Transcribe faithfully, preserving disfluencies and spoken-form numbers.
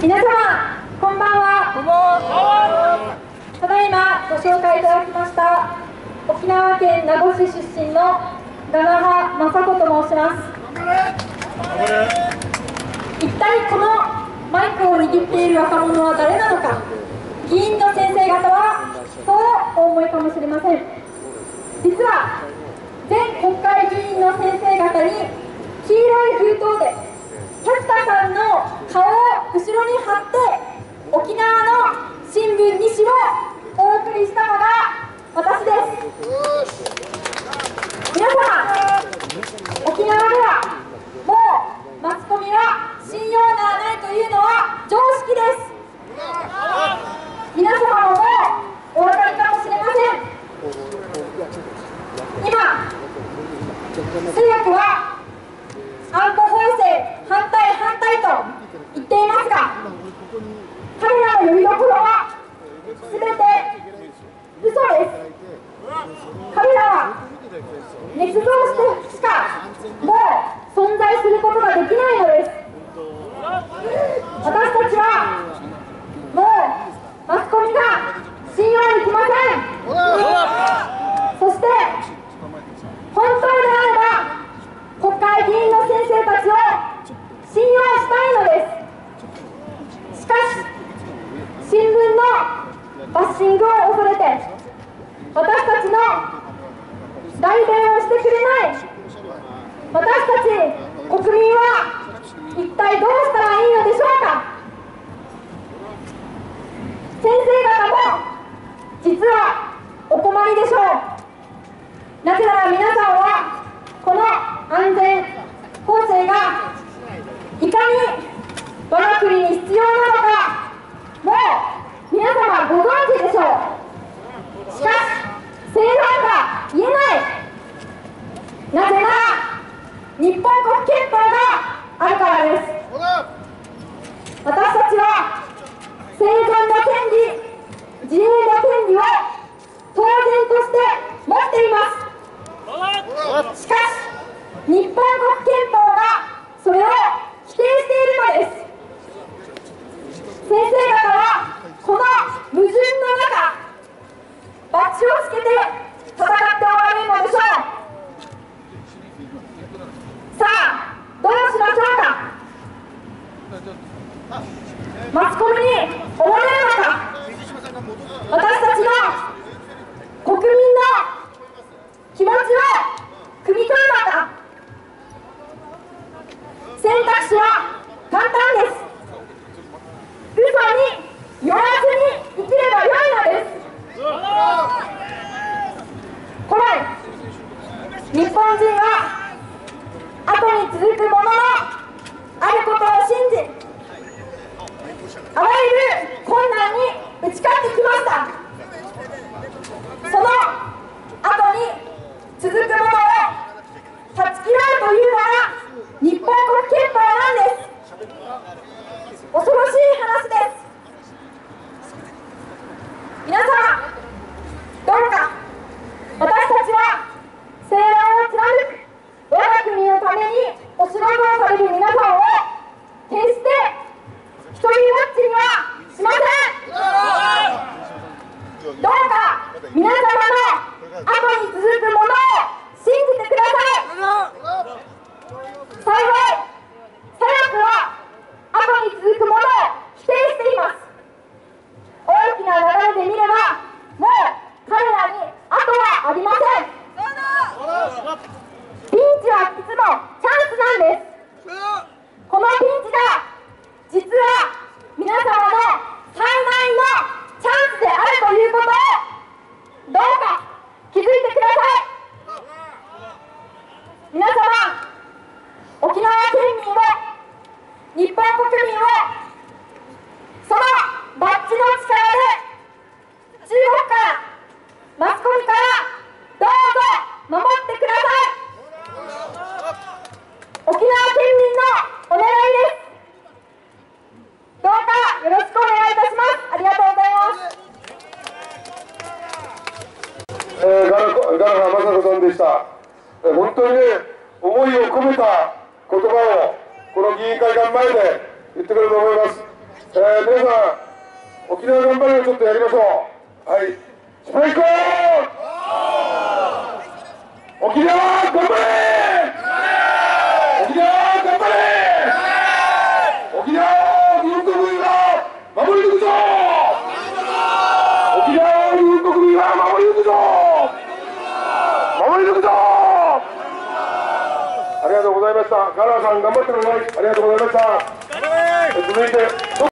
皆様こんばんは。こんばんは。ただいまご紹介いただきました沖縄県名護市出身のガナハマサコと申します。一体このマイクを握っている若者は誰なのか。議員の先生方はそうお思いかもしれません。実は全国会議員の先生方に黄色い封筒で百田さんの顔を後ろに貼って沖縄の新聞に紙をお送りしたのが私です。皆様、沖縄ではもうマスコミは信用ならないというのは常識です。皆様ももうお分かりかもしれません。今政府は安保法制反対反対と言っていますが、彼らの呼びどころはすべて嘘です。彼らは捏造してしかもう存在することができないのです。私たちはもうマスコミが信用できません。そして本当であれば国会議員の先生たちを信用したいのです。しかし新聞のバッシングを恐れて私たちの代弁をしてくれない私たち国民は一体どうしたらいいのでしょうか。先生方も実はお困りでしょう。なぜなら皆さんはこの安全法制がいかに我が国に必要なのかもう皆様ご存知でしょう。しかし正論が言えない。なぜなら日本国憲法があるからです。私たちは生存の権利、自由の権利を当然として持っています。しかし日本国憲法がそれを否定しているのです。先生方はこの矛盾の中バッジをつけて戦っておられるのでしょう。さあどうしましょうか。マスコミに追われるのか、私たちの国民の気持ちを汲み取るのか。選択肢は簡単です。嘘に酔わずに生きればよいのです。古来日本人は後に続くもののあることを信じあらゆる困難に打ち勝ってきました。その後に続くものを断ち切られるというのが日本国憲法なんです。恐ろしい話です。皆様どうか私たちは正論を貫く我が国のためにお仕事をされる皆さんを決して一人ぼっちにはしません。どうか皆様の後に続くものを信じてください。幸い、左翼は後に続くものを否定しています。大きな流れで見れば、もう彼らに後はありません。ピンチはいつもチャンスなんです。このピンチが実は皆様の最大のチャンスであるということをどうか気づいてください。皆様沖縄県民を日本国民をそのバッジの力で中国からマスコミからどうぞ守ってください。沖縄県民のお願いです。どうかよろしくお願いいたします。ありがとうございます。 えー、ガラガラ雅子さんでした。えー、本当にね思いを込めた言葉をこの議員会館前で言ってくれると思います。 えー、皆さん、沖縄頑張りをちょっとやりましょう。はい、スパイコー沖縄頑張れ沖縄頑張れ沖縄を日本国民が守り抜くぞ沖縄を日本国民が守り抜くぞ守り抜くぞありがとうございました。ガラーさん頑張ってください。ありがとうございました。続いて